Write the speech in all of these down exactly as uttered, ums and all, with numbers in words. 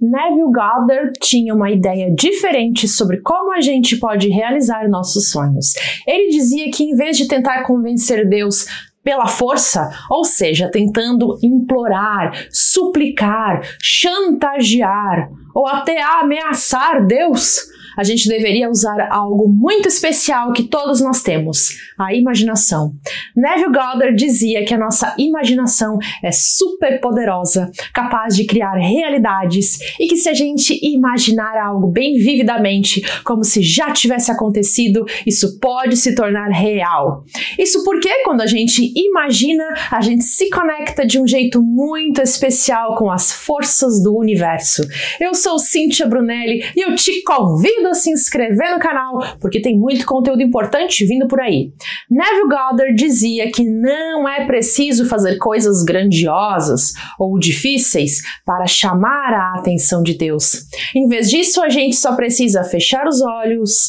Neville Goddard tinha uma ideia diferente sobre como a gente pode realizar nossos sonhos. Ele dizia que em vez de tentar convencer Deus pela força, ou seja, tentando implorar, suplicar, chantagear ou até ameaçar Deus, a gente deveria usar algo muito especial que todos nós temos, a imaginação. Neville Goddard dizia que a nossa imaginação é super poderosa, capaz de criar realidades e que se a gente imaginar algo bem vividamente, como se já tivesse acontecido, isso pode se tornar real. Isso porque quando a gente imagina, a gente se conecta de um jeito muito especial com as forças do universo. Eu sou Cíntia Brunelli e eu te convido a se inscrever no canal, porque tem muito conteúdo importante vindo por aí. Neville Goddard dizia que não é preciso fazer coisas grandiosas ou difíceis para chamar a atenção de Deus. Em vez disso, a gente só precisa fechar os olhos,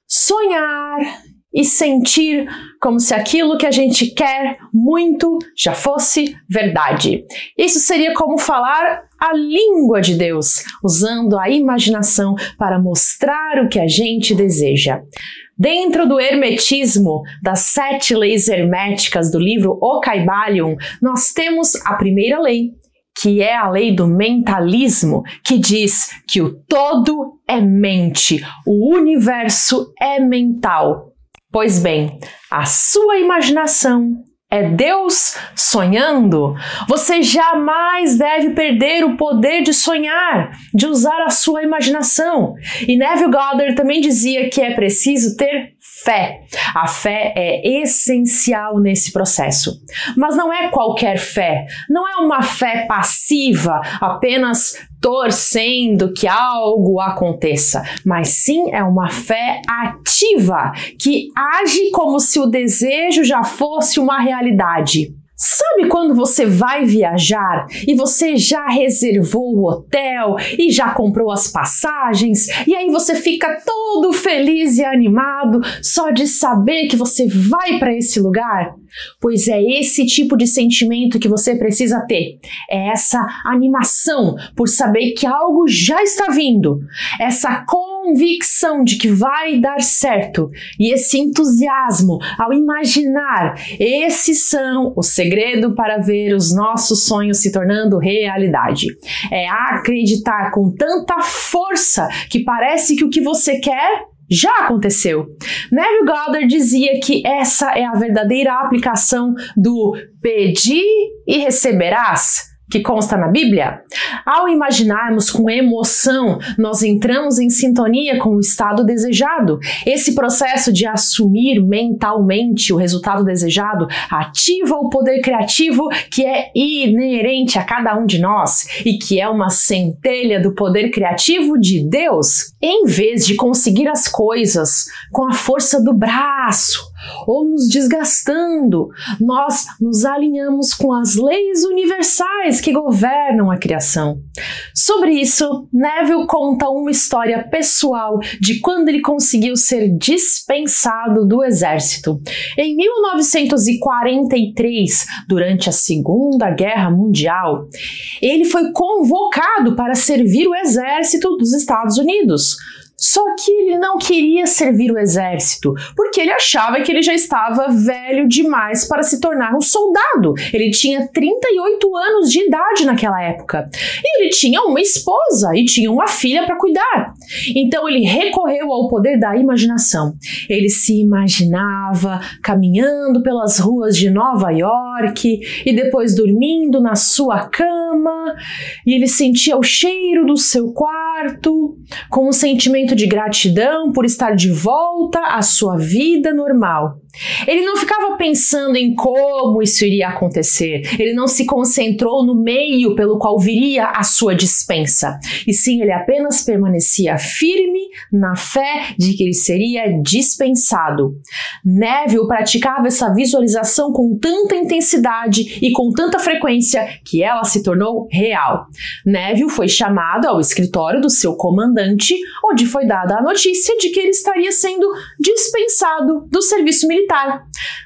sonhar e sentir como se aquilo que a gente quer muito já fosse verdade. Isso seria como falar a língua de Deus, usando a imaginação para mostrar o que a gente deseja. Dentro do hermetismo, das sete leis herméticas do livro O Kybalion, nós temos a primeira lei, que é a lei do mentalismo, que diz que o todo é mente, o universo é mental. Pois bem, a sua imaginação é Deus sonhando. Você jamais deve perder o poder de sonhar, de usar a sua imaginação. E Neville Goddard também dizia que é preciso ter fé. A fé é essencial nesse processo. Mas não é qualquer fé, não é uma fé passiva, apenas torcendo que algo aconteça, mas sim é uma fé ativa, que age como se o desejo já fosse uma realidade. Sabe quando você vai viajar e você já reservou o hotel e já comprou as passagens e aí você fica todo feliz e animado só de saber que você vai para esse lugar? Pois é esse tipo de sentimento que você precisa ter. É essa animação por saber que algo já está vindo. Essa convicção de que vai dar certo. E esse entusiasmo ao imaginar. Esses são o segredo para ver os nossos sonhos se tornando realidade. É acreditar com tanta força que parece que o que você quer já aconteceu. Neville Goddard dizia que essa é a verdadeira aplicação do pedir e receberás, que consta na Bíblia. Ao imaginarmos com emoção, nós entramos em sintonia com o estado desejado. Esse processo de assumir mentalmente o resultado desejado ativa o poder criativo que é inerente a cada um de nós e que é uma centelha do poder criativo de Deus. Em vez de conseguir as coisas com a força do braço ou nos desgastando, nós nos alinhamos com as leis universais que governam a criação. Sobre isso, Neville conta uma história pessoal de quando ele conseguiu ser dispensado do exército. Em mil novecentos e quarenta e três, durante a Segunda Guerra Mundial, ele foi convocado para servir o exército dos Estados Unidos. Só que ele não queria servir o exército, porque ele achava que ele já estava velho demais para se tornar um soldado. Ele tinha trinta e oito anos de idade naquela época. E ele tinha uma esposa e tinha uma filha para cuidar. Então ele recorreu ao poder da imaginação. Ele se imaginava caminhando pelas ruas de Nova York e depois dormindo na sua cama. E ele sentia o cheiro do seu quarto, com um sentimento de gratidão por estar de volta à sua vida normal. Ele não ficava pensando em como isso iria acontecer, ele não se concentrou no meio pelo qual viria a sua dispensa, e sim ele apenas permanecia firme na fé de que ele seria dispensado. Neville praticava essa visualização com tanta intensidade e com tanta frequência que ela se tornou real. Neville foi chamado ao escritório do seu comandante, onde foi dada a notícia de que ele estaria sendo dispensado do serviço militar.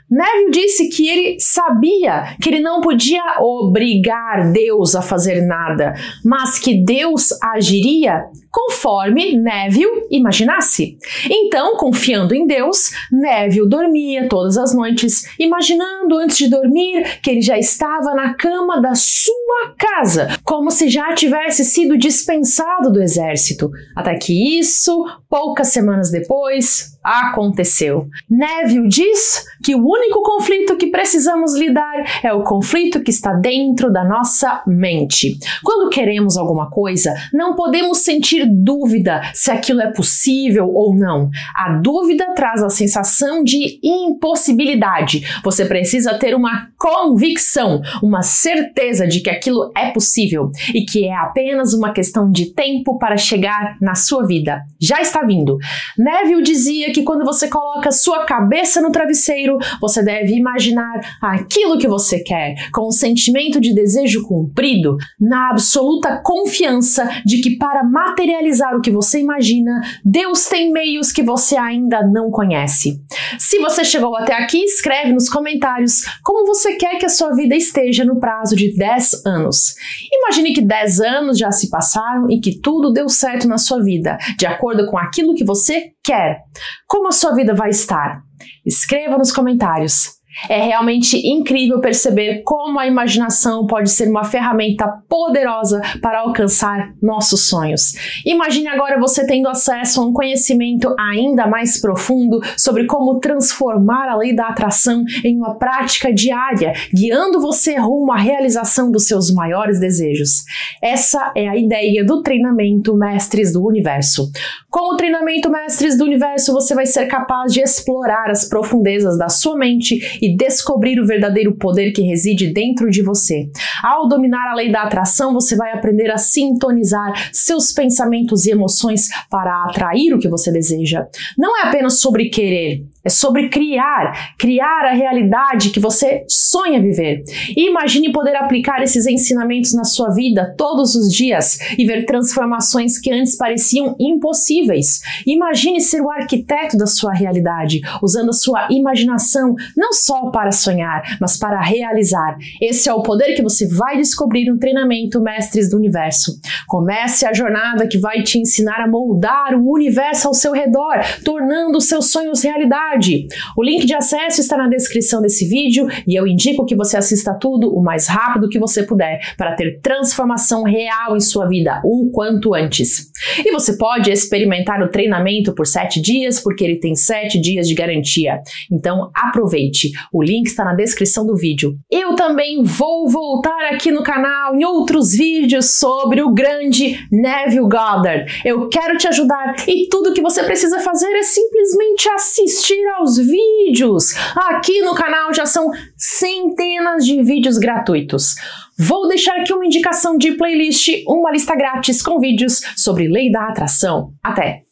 Neville disse que ele sabia que ele não podia obrigar Deus a fazer nada, mas que Deus agiria conforme Neville imaginasse. Então, confiando em Deus, Neville dormia todas as noites, imaginando antes de dormir que ele já estava na cama da sua casa, como se já tivesse sido dispensado do exército. Até que isso, poucas semanas depois, aconteceu. Neville diz que o único conflito que precisamos lidar é o conflito que está dentro da nossa mente. Quando queremos alguma coisa, não podemos sentir dúvida se aquilo é possível ou não. A dúvida traz a sensação de impossibilidade. Você precisa ter uma convicção, uma certeza de que aquilo é possível e que é apenas uma questão de tempo para chegar na sua vida. Já está vindo. Neville dizia que quando você coloca sua cabeça no travesseiro, você deve imaginar aquilo que você quer, com um sentimento de desejo cumprido, na absoluta confiança de que para materializar o que você imagina, Deus tem meios que você ainda não conhece. Se você chegou até aqui, escreve nos comentários como você quer que a sua vida esteja no prazo de dez anos. Imagine que dez anos já se passaram e que tudo deu certo na sua vida, de acordo com aquilo que você quer. Como a sua vida vai estar? Escreva nos comentários. É realmente incrível perceber como a imaginação pode ser uma ferramenta poderosa para alcançar nossos sonhos. Imagine agora você tendo acesso a um conhecimento ainda mais profundo sobre como transformar a lei da atração em uma prática diária, guiando você rumo à realização dos seus maiores desejos. Essa é a ideia do treinamento Mestres do Universo. Com o treinamento Mestres do Universo, você vai ser capaz de explorar as profundezas da sua mente e descobrir o verdadeiro poder que reside dentro de você. Ao dominar a lei da atração, você vai aprender a sintonizar seus pensamentos e emoções para atrair o que você deseja. Não é apenas sobre querer, é sobre criar, criar a realidade que você sonha viver. E imagine poder aplicar esses ensinamentos na sua vida todos os dias e ver transformações que antes pareciam impossíveis. Imagine ser o arquiteto da sua realidade, usando a sua imaginação não só para sonhar, mas para realizar. Esse é o poder que você vai descobrir no treinamento Mestres do Universo. Comece a jornada que vai te ensinar a moldar o universo ao seu redor, tornando os seus sonhos realidade. O link de acesso está na descrição desse vídeo e eu indico que você assista tudo o mais rápido que você puder para ter transformação real em sua vida o quanto antes. E você pode experimentar o treinamento por sete dias, porque ele tem sete dias de garantia. Então aproveite, o link está na descrição do vídeo. Eu também vou voltar aqui no canal em outros vídeos sobre o grande Neville Goddard. Eu quero te ajudar e tudo que você precisa fazer é simplesmente assistir aos vídeos. Aqui no canal já são centenas de vídeos gratuitos. Vou deixar aqui uma indicação de playlist, uma lista grátis com vídeos sobre lei da atração. Até!